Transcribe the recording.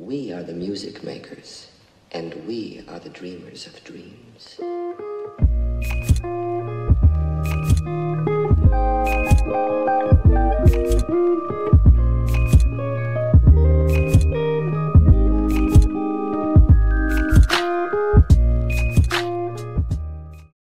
We are the music makers, and we are the dreamers of dreams.